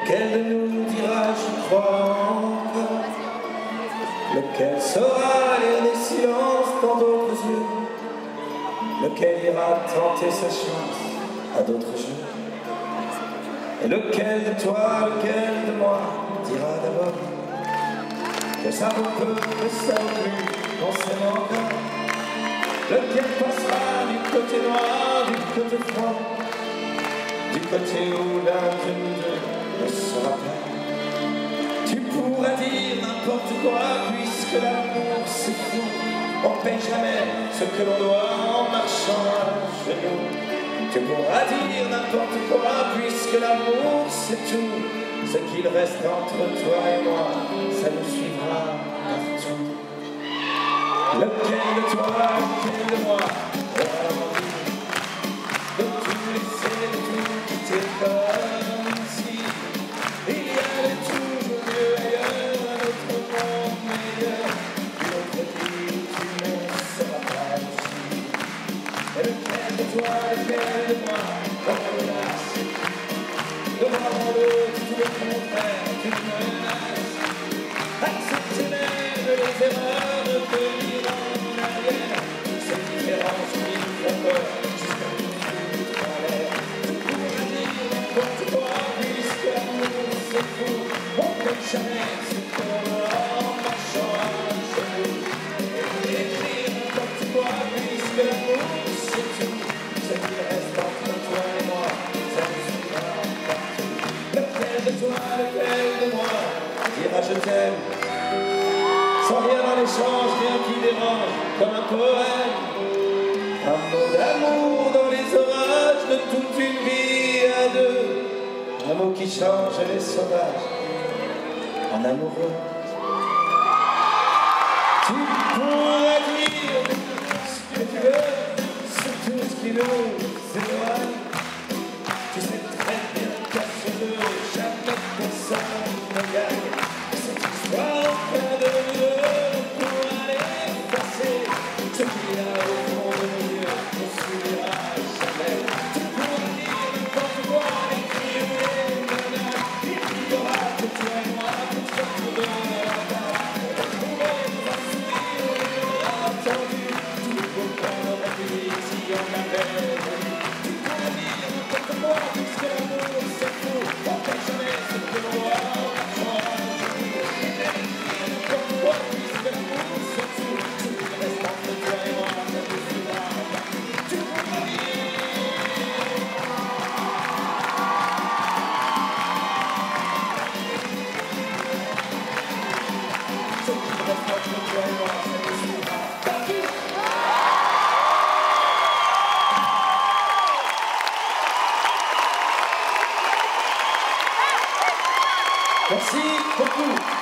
Lequel de nous dira je crois encore? Lequel saura lire des silences dans d'autres yeux? Lequel ira tenter sa chance à d'autres jeux? Et lequel de toi, lequel de moi dira d'abord que ça vaut peu, que ça vaut plus, qu'on s'aime encore? Lequel passera du côté noir, du côté froid, du côté où l'un de nous deux ne sera pas? Tu pourras dire n'importe quoi, puisque l'amour c'est fou. On paie jamais ce que l'on doit en marchant à genoux. Tu pourras dire n'importe quoi, puisque l'amour c'est tout. Ce qu'il reste entre toi et moi, ça nous suivra partout. Lequel de toi, lequel de moi aura l'envie de tout laisser, de tout quitter comme si il y avait toujours mieux ailleurs, un autre monde meilleur, une autre vie où tu ne seras pas ici. Et lequel de toi, lequel de moi aura l'audace de voir en l'autre tout le contraire d'une menace? Accepter même les erreurs, revenir en arrière, cette différence qui nous fait peur jusqu'à nous foutre en l'air. Tu pourras dire n'importe quoi, puisque l'amour c'est fou. On ne peut jamais ce qu'on a en marchant à genoux. Et écrire n'importe quoi, puisque l'amour c'est tout. Ce qui reste entre toi et moi, ça nous suivra partout. Lequel de toi, lequel de moi dira je t'aime sans rien en échange, rien qui dérange, comme un poème? Un mot d'amour dans les orages de toute une vie à deux. Un mot qui change les sauvages en amoureux. Tu pourras dire ce que tu veux sur tout ce qui nous éloigne. Tu sais très bien qu'à ce jeu, jamais personne ne gagne. Cette histoire plein de nœuds pour aller effacer ce qu'il y a au fond de nos yeux, on ne s'oubliera jamais. Tu pourras dire n'importe quoi, écrire des menaces, il y aura que toi et moi pour sortir de la table. Retrouver nos sourires et on a entendu tout le beau qu'on aurait pu dire si on avait voulu. Tu pourras dire n'importe quoi, puisque l'amour c'est fou, on ne fait jamais ce que l'on doit en marchant à genoux. N'importe quoi, puisque l'amour c'est tout, ce qui reste entre toi et moi, ça nous suivra partout. Tu pourras dire ce qui reste entre toi et moi, ça nous suivra partout. Merci beaucoup.